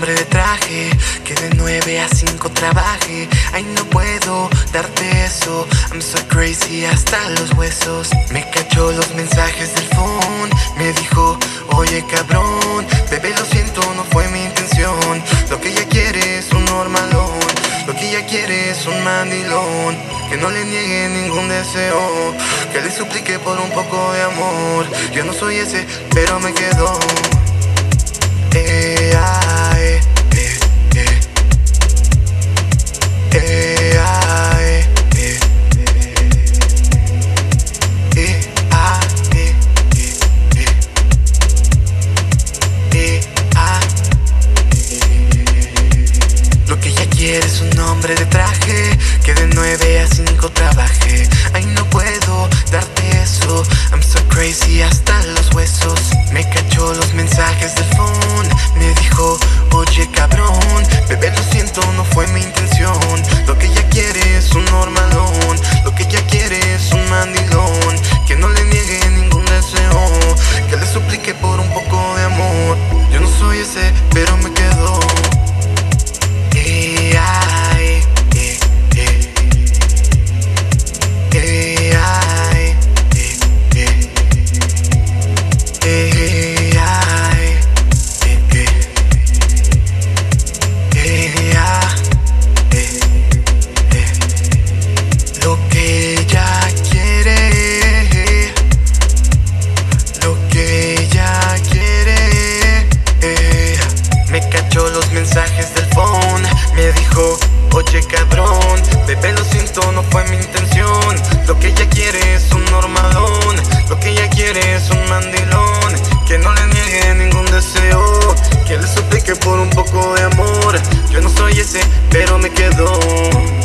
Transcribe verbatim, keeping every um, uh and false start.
hombre de traje, que de nueve a cinco trabaje. Ay, no puedo darte eso, I'm so crazy hasta los huesos. Me cachó los mensajes del phone, me dijo, oye cabrón, bebé lo siento, no fue mi intención. Lo que ella quiere es un normalón, lo que ella quiere es un mandilón. Que no le niegue ningún deseo, que le suplique por un poco de amor. Yo no soy ese, pero me quedo. Eh, ah, eh, eh, eh. Eh, ah, eh, eh. Eh, ah, eh, eh, eh. Eh, ah, eh. Lo que ella quiere es un hombre de traje, que de nueve a cinco trabaje. Ay, no puedo darte eso, I'm so crazy hasta los huesos. Me cachó los mensajes del phone, me dijo, oye cabrón, bebé lo siento, no fue mi intención. Lo que ella quiere es un normalón, lo que ella quiere es un mandilón. Que no le niegue ningún deseo, que le suplique por un poco de amor. Yo no soy ese, pero me quedo. Eh, ay, eh, eh. Eh, ay, eh, eh. Eh, ay, eh, eh. Eh, ah, eh, eh. Lo que ella quiere, lo que ella quiere. Eh. Me cachó los mensajes del phone, me dijo, oye cabrón, bebé lo siento, no fue mi intención. Lo que ella quiere es un normalón, lo que ella quiere es un mandilón. Que no le niegue ningún deseo, que le suplique por un poco de amor. Yo no soy ese, pero me quedo.